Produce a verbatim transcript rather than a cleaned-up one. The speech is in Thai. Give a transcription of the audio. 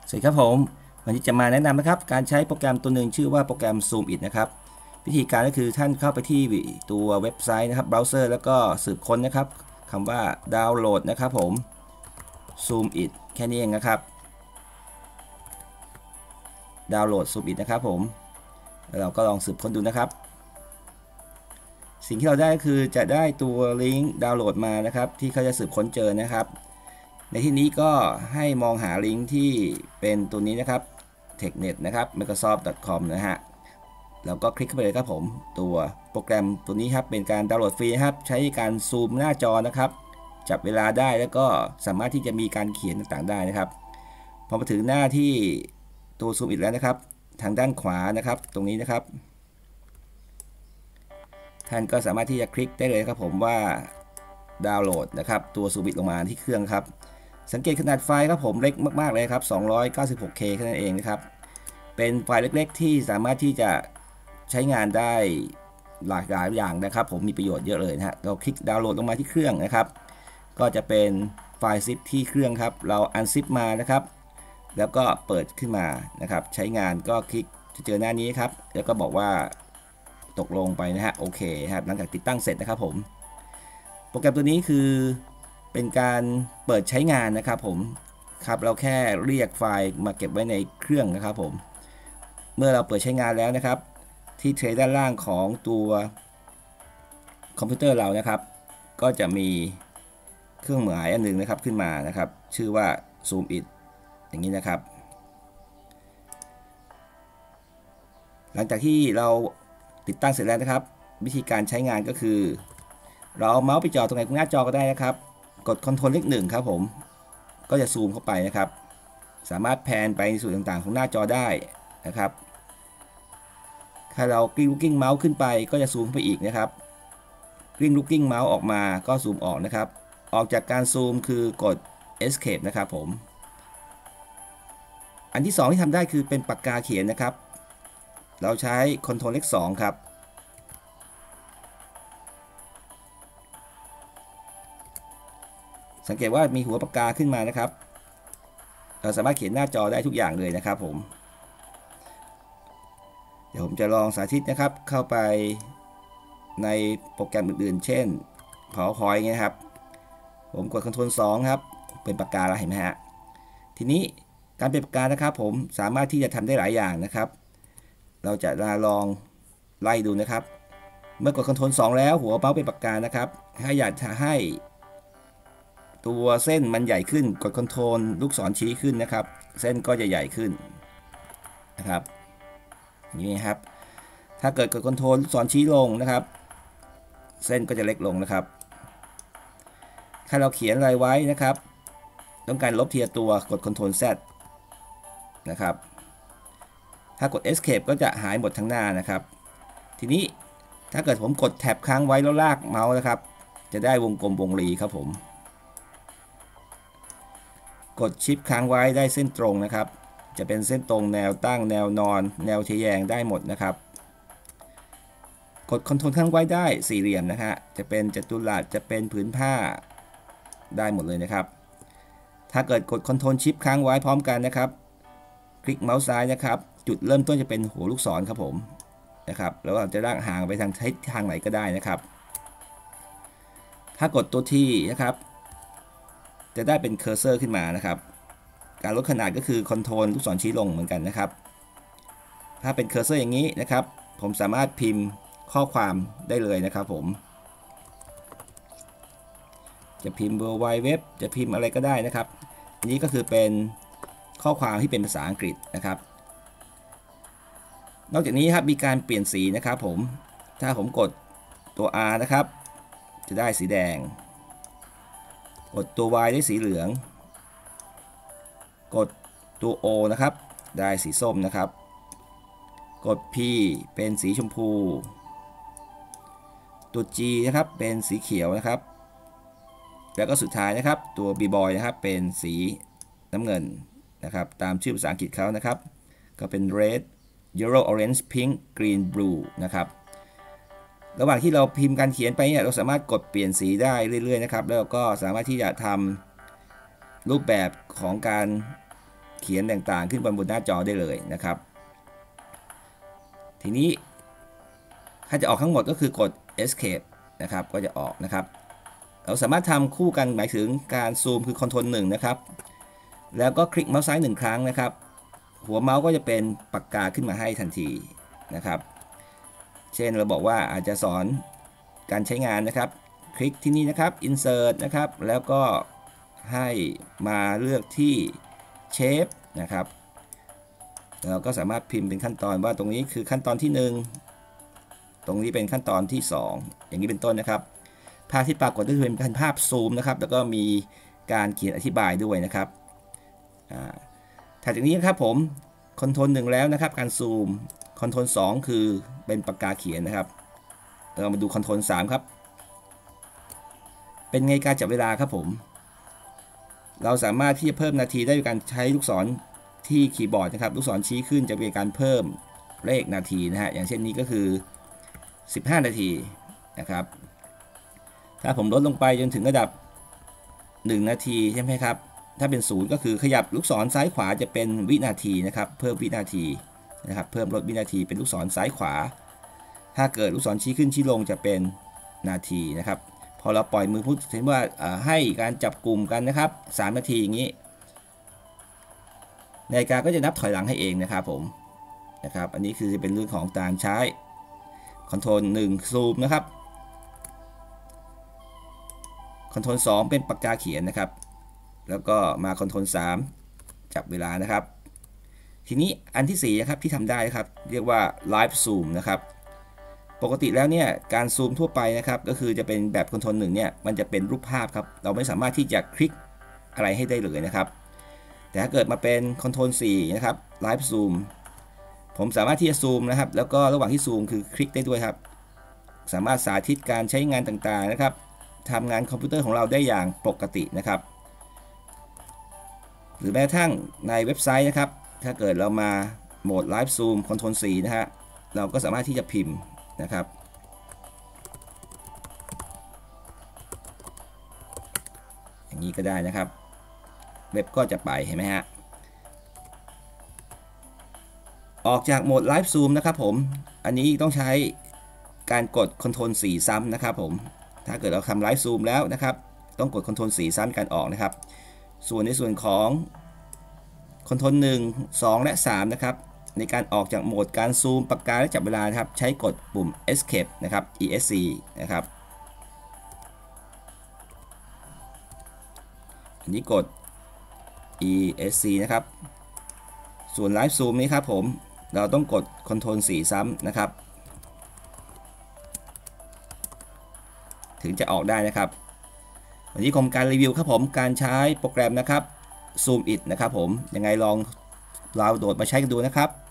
สวัสดีครับผมวันนี้จะมาแนะนำนะครับการใช้โปรแกรมตัวหนึ่งชื่อว่าโปรแกรม Zoomit นะครับวิธีการก็คือท่านเข้าไปที่ตัวเว็บไซต์นะครับเบราว์เซอร์แล้วก็สืบค้นนะครับคำว่าดาวน์โหลดนะครับผม Zoomit แค่นี้เองนะครับดาวน์โหลด Zoomit นะครับผมแล้วเราก็ลองสืบค้นดูนะครับสิ่งที่เราได้ก็คือจะได้ตัวลิงก์ดาวน์โหลดมานะครับที่เขาจะสืบค้นเจอนะครับในที่นี้ก็ให้มองหาลิงก์ที่เป็นตัวนี้นะครับ technet นะครับ microsoft ดอท คอม นะฮะแล้วก็คลิกเข้าไปเลยครับผมตัวโปรแกรมตัวนี้ครับเป็นการดาวน์โหลดฟรีนะครับใช้การซูมหน้าจอนะครับจับเวลาได้แล้วก็สามารถที่จะมีการเขียนต่างๆได้นะครับพอมาถึงหน้าที่ตัวซูมอีกแล้วนะครับทางด้านขวานะครับตรงนี้นะครับท่านก็สามารถที่จะคลิกได้เลยครับผมว่าดาวน์โหลดนะครับตัวซูบิตลงมาที่เครื่องครับสังเกตขนาดไฟล์ครับผมเล็กมากๆเลยครับ สองร้อยเก้าสิบหกเค แค่นั้นเองนะครับเป็นไฟล์เล็กๆที่สามารถที่จะใช้งานได้หลากหลายอย่างนะครับผมมีประโยชน์เยอะเลยนะฮะเราคลิกดาวน์โหลดลงมาที่เครื่องนะครับก็จะเป็นไฟล์ซิปที่เครื่องครับเราอันซิปมานะครับแล้วก็เปิดขึ้นมานะครับใช้งานก็คลิกจะเจอหน้านี้ครับแล้วก็บอกว่าตกลงไปนะฮะโอเคครับหลังจากติดตั้งเสร็จนะครับผมโปรแกรมตัวนี้คือเป็นการเปิดใช้งานนะครับผมครับเราแค่เรียกไฟล์มาเก็บไว้ในเครื่องนะครับผมเมื่อเราเปิดใช้งานแล้วนะครับที่เทรด้านล่างของตัวคอมพิวเตอร์เรานะครับก็จะมีเครื่องหมายอันหนึ่งนะครับขึ้นมานะครับชื่อว่า Zoomit อย่างนี้นะครับหลังจากที่เราติดตั้งเสร็จแล้วนะครับวิธีการใช้งานก็คือเราเอาเมาส์ไปจ่อตรงไหนตรงหน้าจอก็ได้นะครับกด Ctrl เลขหนึ่งครับผมก็จะซูมเข้าไปนะครับสามารถแพนไปในส่วนต่างๆของหน้าจอได้นะครับถ้าเรากลิ้งลูกกิ้งเมาส์ขึ้นไปก็จะซูมไปอีกนะครับกลิ้งลูกกิ้งเมาส์ออกมาก็ซูมออกนะครับออกจากการซูมคือกด Escape นะครับผมอันที่สองที่ทำได้คือเป็นปากกาเขียนนะครับเราใช้ Ctrl เลขสองครับสังเกตว่ามีหัวปากกาขึ้นมานะครับเราสามารถเขียนหน้าจอได้ทุกอย่างเลยนะครับผมเดี๋ยวผมจะลองสาธิตนะครับเข้าไปในโปรแกรมอื่นๆเช่น PowerPoint นะครับผมกด Ctrl สองครับเป็นปากกาแล้วเห็นไหมฮะทีนี้การเป็นปากกานะครับผมสามารถที่จะทำได้หลายอย่างนะครับเราจะลองไล่ดูนะครับเมื่อกด Ctrl สองแล้วหัวเมาส์เป็นปากกานะครับถ้าอยากจะให้ตัวเส้นมันใหญ่ขึ้นกด Ctrl ลูกศรชี้ขึ้นนะครับเส้นก็จะใหญ่ขึ้นนะครับนี่ครับถ้าเกิดกด Ctrl ลูกศรชี้ลงนะครับเส้นก็จะเล็กลงนะครับถ้าเราเขียนอะไรไว้นะครับต้องการลบทีละตัวกด Ctrl Z นะครับถ้ากด Escape ก็จะหายหมดทั้งหน้านะครับทีนี้ถ้าเกิดผมกดแท็บค้างไว้แล้วลากเมาส์นะครับจะได้วงกลมวงรีครับผมกดชิปค้างไว้ได้เส้นตรงนะครับจะเป็นเส้นตรงแนวตั้งแนวนอนแนวทะแยงได้หมดนะครับกดคอนโทรลค้างไว้ได้สี่เหลี่ยมนะฮะจะเป็นจัตุรัสจะเป็นผืนผ้าได้หมดเลยนะครับถ้าเกิดกดคอนโทรลชิปค้างไว้พร้อมกันนะครับคลิกเมาส์ซ้ายนะครับจุดเริ่มต้นจะเป็นหัวลูกศรครับผมนะครับแล้วเราจะลากห่างไปทางทิศทางไหนก็ได้นะครับถ้ากดตัวที่นะครับจะได้เป็นเคอร์เซอร์ขึ้นมานะครับการลดขนาดก็คือคอนโทรลลูกศรชี้ลงเหมือนกันนะครับถ้าเป็นเคอร์เซอร์อย่างนี้นะครับผมสามารถพิมพ์ข้อความได้เลยนะครับผมจะพิมพ์ World Wide Web จะพิมพ์อะไรก็ได้นะครับอันนี้ก็คือเป็นข้อความที่เป็นภาษาอังกฤษนะครับนอกจากนี้ครับมีการเปลี่ยนสีนะครับผมถ้าผมกดตัว R นะครับจะได้สีแดงกดตัว Y ได้สีเหลืองกดตัว O นะครับได้สีส้มนะครับกด P เป็นสีชมพูตัว G นะครับเป็นสีเขียวนะครับแล้วก็สุดท้ายนะครับตัว B-Boy นะครับเป็นสีน้ำเงินนะครับตามชื่อภาษาอังกฤษเขานะครับก็เป็น red yellow orange pink green blue นะครับระหว่างที่เราพิมพ์การเขียนไปเนี่ยเราสามารถกดเปลี่ยนสีได้เรื่อยๆนะครับแล้วก็สามารถที่จะทำรูปแบบของการเขียนต่างๆขึ้นบนบนหน้าจอได้เลยนะครับทีนี้ถ้าจะออกทั้งหมดก็คือกด escape นะครับก็จะออกนะครับเราสามารถทำคู่กันหมายถึงการซูมคือ Ctrl หนึ่งนะครับแล้วก็คลิกเมาส์ซ้ายหนึ่งครั้งนะครับหัวเมาส์ก็จะเป็นปากกาขึ้นมาให้ทันทีนะครับเช่นเราบอกว่าอาจจะสอนการใช้งานนะครับคลิกที่นี่นะครับ insert นะครับแล้วก็ให้มาเลือกที่ shape นะครับเราก็สามารถพิมพ์เป็นขั้นตอนว่าตรงนี้คือขั้นตอนที่หนึ่งตรงนี้เป็นขั้นตอนที่สองอย่างนี้เป็นต้นนะครับภาพที่ปรากฏก็จะเป็นภาพซูมนะครับแล้วก็มีการเขียนอธิบายด้วยนะครับถัดจากนี้นะครับผมคอนโทรลหนึ่งแล้วนะครับการซูมคอนโทรลสองคือเป็นปากกาเขียนนะครับเรามาดูคอนโทรลสามครับเป็นไงการจับเวลาครับผมเราสามารถที่จะเพิ่มนาทีได้ด้วยการใช้ลูกศรที่คีย์บอร์ดนะครับลูกศรชี้ขึ้นจะเป็นการเพิ่มเลขนาทีนะฮะอย่างเช่นนี้ก็คือสิบห้านาทีนะครับถ้าผมลดลงไปจนถึงระดับหนึ่งนาทีใช่ไหมครับถ้าเป็นศูนย์ก็คือขยับลูกศรซ้ายขวาจะเป็นวินาทีนะครับเพิ่มวินาทีนะครับเพิ่มลดวินาทีเป็นลูกศรซ้ายขวาถ้าเกิดลูกศรชี้ขึ้นชี้ลงจะเป็นนาทีนะครับพอเราปล่อยมือพูดถึงว่าให้การจับกลุ่มกันนะครับสามนาทีอย่างนี้นาฬิกาก็จะนับถอยหลังให้เองนะครับผมนะครับอันนี้คือจะเป็นเรื่องของการใช้คอนโทรลหนึ่งซูมนะครับคอนโทรลสองเป็นปากกาเขียนนะครับแล้วก็มาคอนโทรลสามจับเวลานะครับทีนี้อันที่สี่นะครับที่ทำได้ครับเรียกว่าไลฟ์ซูมนะครับปกติแล้วเนี่ยการซูมทั่วไปนะครับก็คือจะเป็นแบบคอนโทรลหนึ่งเนี่ยมันจะเป็นรูปภาพครับเราไม่สามารถที่จะคลิกอะไรให้ได้เลยนะครับแต่ถ้าเกิดมาเป็นคอนโทรลสี่นะครับไลฟ์ซูมผมสามารถที่จะซูมนะครับแล้วก็ระหว่างที่ซูมคือคลิกได้ด้วยครับสามารถสาธิตการใช้งานต่างๆนะครับทำงานคอมพิวเตอร์ของเราได้อย่างปกตินะครับหรือแม้กระทั่งในเว็บไซต์นะครับถ้าเกิดเรามาโหมดไลฟ์ซูมคอนโทรลสี่นะฮะเราก็สามารถที่จะพิมพ์นะครับอย่างนี้ก็ได้นะครับเว็บก็จะไปเห็นไหมฮะออกจากโหมดไลฟ์ซูมนะครับผมอันนี้ต้องใช้การกด คอนโทรลสี่ ซ้ำนะครับผมถ้าเกิดเราทำไลฟ์ซูมแล้วนะครับต้องกด คอนโทรลสี่ ซ้ำการออกนะครับส่วนในส่วนของ คอนโทรลหนึ่ง สอง และสามนะครับในการออกจากโหมดการซูมปากกาและจับเวลานะครับใช้กดปุ่ม escape นะครับ esc นะครับอันนี้กด esc นะครับส่วนไลฟ์ซูมนี้ครับผมเราต้องกด คอนโทรลสี่ ซ้ำนะครับถึงจะออกได้นะครับวันนี้ผมการรีวิวครับผมการใช้โปรแกรมนะครับ Zoom It นะครับผมยังไงลองดาวน์โหลดมาใช้กันดูนะครับ